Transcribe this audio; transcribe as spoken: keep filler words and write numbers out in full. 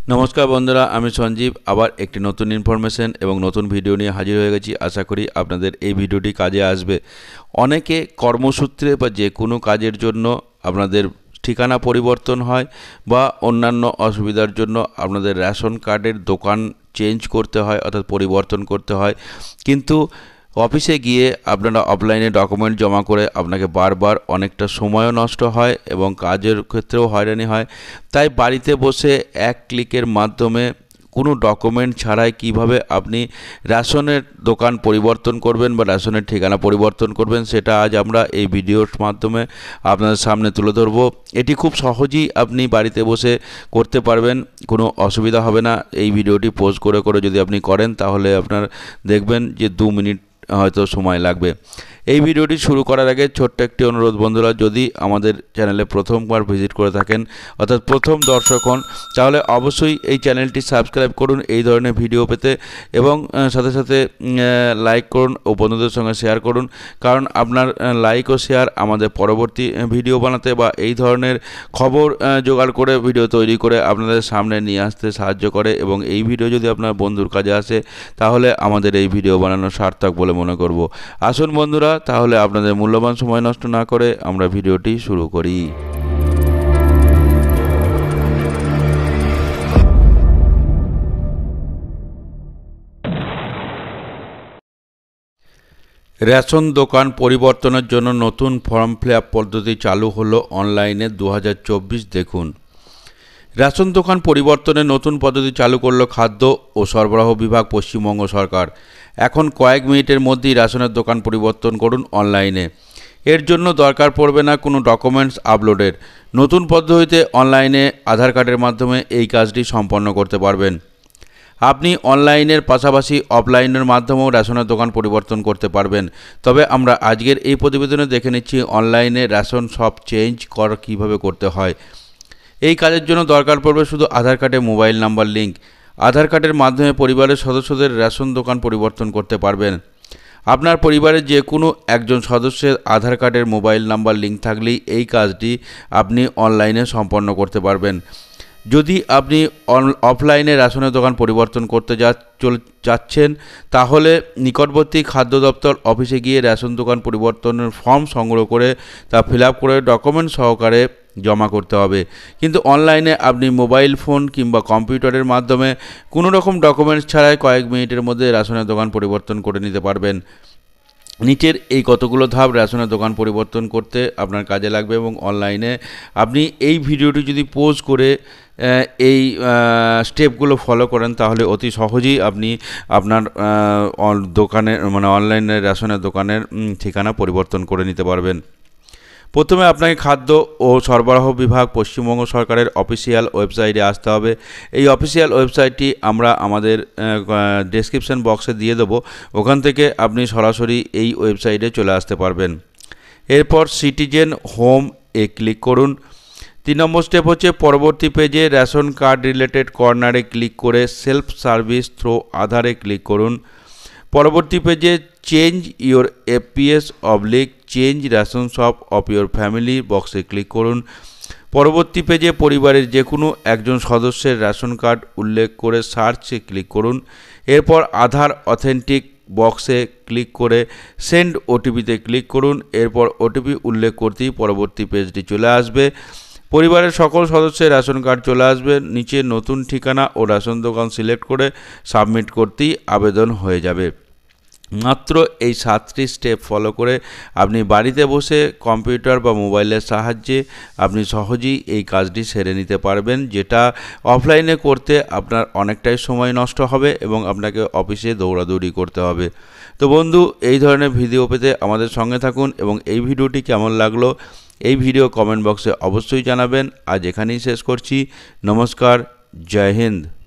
नमस्कार बंधुरा आमी सञ्जीव आबार एकटी नतून इनफरमेशन एवं नतून भिडियो निये हाजिर हये गेছি। आशा करी आपनादेर এই ভিডিওটি কাজে আসবে। অনেকে কর্মসূত্রে বা যে কোনো কাজের জন্য আপনাদের ঠিকানা পরিবর্তন হয় বা অন্যান্য অসুবিধার জন্য আপনাদের রেশন কার্ডের দোকান চেঞ্জ করতে হয় অর্থাৎ পরিবর্তন করতে হয়, কিন্তু অফিসে গিয়ে আপনারা অফলাইনে ডকুমেন্ট জমা করে আপনাকে বারবার অনেকটা সময়ও নষ্ট হয় এবং কাজের ক্ষেত্রেও হয়রানি হয়। তাই বাড়িতে বসে এক ক্লিকের মাধ্যমে কোনো ডকুমেন্ট ছাড়াই কিভাবে আপনি রেশনের দোকান পরিবর্তন করবেন বা রেশনের ঠিকানা পরিবর্তন করবেন সেটা আজ আমরা এই ভিডিওর মাধ্যমে আপনাদের সামনে তুলে ধরব। এটি খুব সহজেই আপনি বাড়িতে বসে করতে পারবেন, কোনো অসুবিধা হবে না। এই ভিডিওটি পোজ করে করে যদি আপনি করেন তাহলে আপনার দেখবেন যে দু মিনিট হয়তো সময় লাগবে। এই ভিডিওটি শুরু করার আগে ছোট্ট একটি অনুরোধ বন্ধুরা, যদি আমাদের চ্যানেলে প্রথমবার ভিজিট করে থাকেন অর্থাৎ প্রথম দর্শক হন তাহলে অবশ্যই এই চ্যানেলটি সাবস্ক্রাইব করুন এই ধরনের ভিডিও পেতে, এবং সাথে সাথে লাইক করুন ও বন্ধুদের সঙ্গে শেয়ার করুন, কারণ আপনার লাইক ও শেয়ার আমাদের পরবর্তী ভিডিও বানাতে বা এই ধরনের খবর জোগাড় করে ভিডিও তৈরি করে আপনাদের সামনে নিয়ে আসতে সাহায্য করে। এবং এই ভিডিও যদি আপনার বন্ধুর কাজে আসে তাহলে আমাদের এই ভিডিও বানানো সার্থক বলে মনে করব। আসুন বন্ধুরা, তাহলে আপনাদের মূল্যবান সময় নষ্ট না করে আমরা ভিডিওটি শুরু করি। রেশন দোকান পরিবর্তনের জন্য নতুন ফর্ম ফিল আপ পদ্ধতি চালু হলো অনলাইনে দু হাজার চব্বিশ। দেখুন, রেশন দোকান পরিবর্তনের নতুন পদ্ধতি চালু করলো খাদ্য ও সরবরাহ বিভাগ পশ্চিমবঙ্গ সরকার। এখন কয়েক মিনিটের মধ্যেই রেশনের দোকান পরিবর্তন করুন অনলাইনে। এর জন্য দরকার পড়বে না কোনো ডকুমেন্টস আপলোডের। নতুন পদ্ধতিতে অনলাইনে আধার কার্ডের মাধ্যমে এই কাজটি সম্পন্ন করতে পারবেন। আপনি অনলাইনের পাশাপাশি অফলাইনের মাধ্যমেও রেশনের দোকান পরিবর্তন করতে পারবেন। তবে আমরা আজকের এই প্রতিবেদনে দেখে নিচ্ছি অনলাইনে রেশন শপ চেঞ্জ করা কীভাবে করতে হয়। এই কাজের জন্য দরকার পড়বে শুধু আধার কার্ডে মোবাইল নাম্বার লিঙ্ক। আধার কার্ডের মাধ্যমে পরিবারের সদস্যদের রেশন দোকান পরিবর্তন করতে পারবেন। আপনার পরিবারের যে কোনো একজন সদস্যের আধার কার্ডের মোবাইল নাম্বার লিঙ্ক থাকলেই এই কাজটি আপনি অনলাইনে সম্পন্ন করতে পারবেন। যদি আপনি অফলাইনে রেশনের দোকান পরিবর্তন করতে যা চলে যাচ্ছেন তাহলে নিকটবর্তী খাদ্য দপ্তর অফিসে গিয়ে রেশন দোকান পরিবর্তনের ফর্ম সংগ্রহ করে তা ফিল আপ করে ডকুমেন্ট সহকারে জমা করতে হবে। কিন্তু অনলাইনে আপনি মোবাইল ফোন কিংবা কম্পিউটারের মাধ্যমে কোনো রকম ডকুমেন্টস ছাড়াই কয়েক মিনিটের মধ্যে রেশনের দোকান পরিবর্তন করে নিতে পারবেন। নিচের এই কতগুলো ধাপ রেশনের দোকান পরিবর্তন করতে আপনার কাজে লাগবে, এবং অনলাইনে আপনি এই ভিডিওটি যদি পোজ করে এই স্টেপগুলো ফলো করেন তাহলে অতি সহজেই আপনি আপনার দোকানের মানে অনলাইনে রেশনের দোকানের ঠিকানা পরিবর্তন করে নিতে পারবেন। প্রথমে আপনাকে খাদ্য ও সরবরাহ বিভাগ পশ্চিমবঙ্গ সরকারের অফিসিয়াল ওয়েবসাইটে আসতে হবে। এই অফিসিয়াল ওয়েবসাইটটি আমরা আমাদের ডেসক্রিপশন বক্সে দিয়ে দেবো, ওখান থেকে আপনি সরাসরি এই ওয়েবসাইটে চলে আসতে পারবেন। এরপর সিটিজেন হোম এ ক্লিক করুন। তিন নম্বর স্টেপ হচ্ছে পরবর্তী পেজে রেশন কার্ড রিলেটেড কর্নারে ক্লিক করে সেলফ সার্ভিস থ্রো আধারে ক্লিক করুন। পরবর্তী পেজে change your APS oblique change ration shop of your family বক্সে ক্লিক করুন। পরবর্তী পেজে পরিবারের যে কোনো একজন সদস্যের রেশন কার্ড উল্লেখ করে সার্চে ক্লিক করুন। এরপর আধার অথেন্টিক বক্সে ক্লিক করে সেন্ড ওটিপিতে ক্লিক করুন। এরপর ওটিপি উল্লেখ করতেই পরবর্তী পেজটি চলে আসবে। পরিবারের সকল সদস্যের রেশন কার্ড চলে আসবে। নিচে নতুন ঠিকানা ও রেশন দোকান সিলেক্ট করে সাবমিট করতেই আবেদন হয়ে যাবে। মাত্র এই সাতটি স্টেপ ফলো করে আপনি বাড়িতে বসে কম্পিউটার বা মোবাইলের সাহায্যে আপনি সহজেই এই কাজটি সেরে নিতে পারবেন, যেটা অফলাইনে করতে আপনার অনেকটাই সময় নষ্ট হবে এবং আপনাকে অফিসে দৌড়াদৌড়ি করতে হবে। তো বন্ধু, এই ধরনের ভিডিও পেতে আমাদের সঙ্গে থাকুন, এবং এই ভিডিওটি কেমন লাগলো এই ভিডিও কমেন্ট বক্সে অবশ্যই জানাবেন। আজ এখানেই শেষ করছি। নমস্কার, জয় হিন্দ।